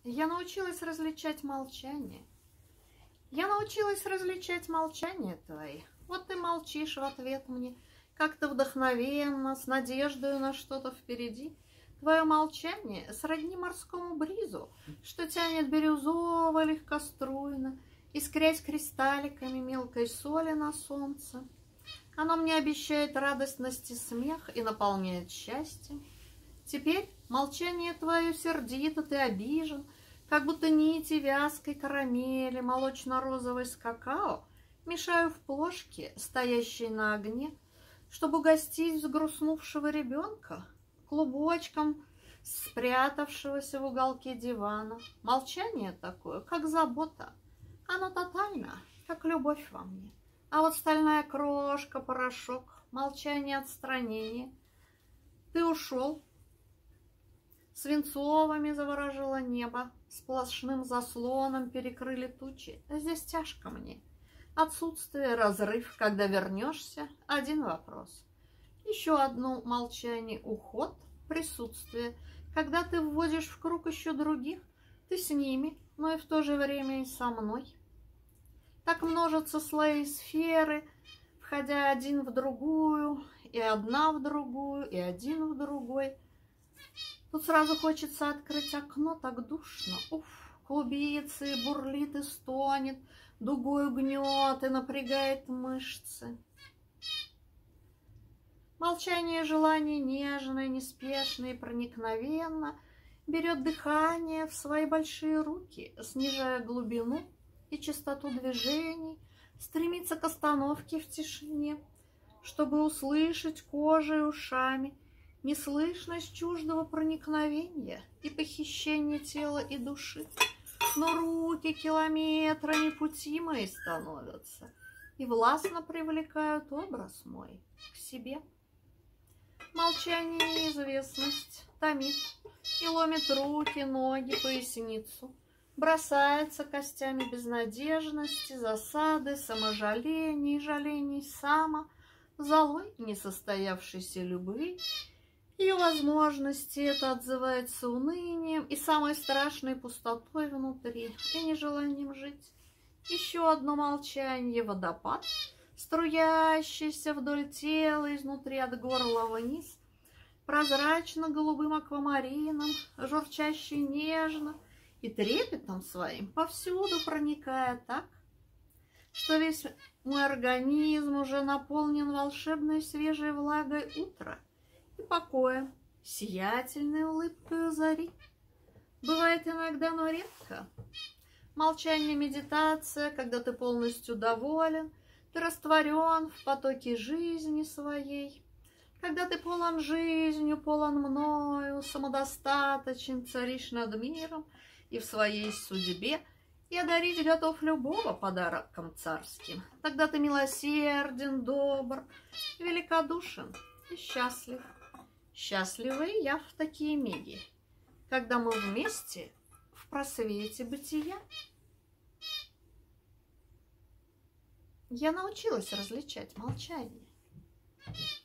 Я научилась различать молчание. Я научилась различать молчание твои. Вот ты молчишь в ответ мне, как-то вдохновенно, с надеждой на что-то впереди. Твое молчание сродни морскому бризу, что тянет бирюзово легкоструйно, искрясь кристалликами мелкой соли на солнце. Оно мне обещает радостность и смех и наполняет счастьем. Теперь молчание твое сердито, ты обижен, как будто нити вязкой карамели, молочно-розовой с какао мешаю в плошке, стоящей на огне, чтобы угостить взгрустнувшего ребенка клубочком, спрятавшегося в уголке дивана. Молчание такое, как забота. Оно тотально, как любовь во мне. А вот стальная крошка, порошок, молчание, отстранение. Ты ушел. Свинцовыми заворожило небо, сплошным заслоном перекрыли тучи. Здесь тяжко мне. Отсутствие, разрыв, когда вернешься, один вопрос. Еще одно молчание, уход, присутствие. Когда ты вводишь в круг еще других, ты с ними, но и в то же время и со мной. Так множатся слои сферы, входя один в другую, и одна в другую, и один в другой. Тут сразу хочется открыть окно, так душно. Уф, клубится и бурлит, и стонет, дугой гнет и напрягает мышцы. Молчание желание нежное, неспешное и проникновенно берет дыхание в свои большие руки, снижая глубину и частоту движений, стремится к остановке в тишине, чтобы услышать кожей и ушами неслышность чуждого проникновения и похищения тела и души. Но руки километрами пути мои становятся и властно привлекают образ мой к себе. Молчание неизвестность томит и ломит руки, ноги, поясницу. Бросается костями безнадежности, засады, саможаления и жалений само, злой несостоявшейся любви. Ее возможности это отзывается унынием и самой страшной пустотой внутри и нежеланием жить. Еще одно молчание, водопад, струящийся вдоль тела изнутри от горла вниз, прозрачно-голубым аквамарином, журчащий нежно и трепетом своим повсюду проникая так, что весь мой организм уже наполнен волшебной свежей влагой утра и покоем, сиятельной улыбкой зари. Бывает иногда, но редко. Молчание, медитация, когда ты полностью доволен, ты растворен в потоке жизни своей, когда ты полон жизнью, полон мною, самодостаточен, царишь над миром и в своей судьбе, и одарить готов любого подарком царским. Тогда ты милосерден, добр, великодушен и счастлив. Счастливы и я в такие миги, когда мы вместе в просвете бытия. Я научилась различать молчание.